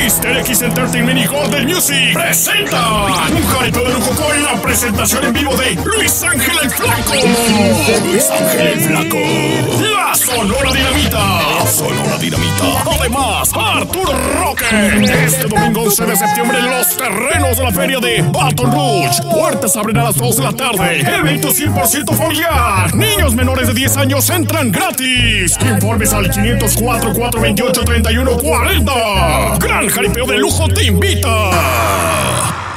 Mr. X Entertainment y Golden Music presenta un jaripeo de lujo con la presentación en vivo de Luis Ángel el Flaco. Luis Ángel el Flaco. La Sonora Dinamita. Sonora Dinamita. Además, Arturo Roque. Este domingo 11 de septiembre en los terrenos de la feria de Baton Rouge. Puertas abren a las 2 de la tarde. Evento 100% familiar. Niños menores de 10 años entran gratis. Informes al 504-428-3140. Gran jaripeo de lujo te invita.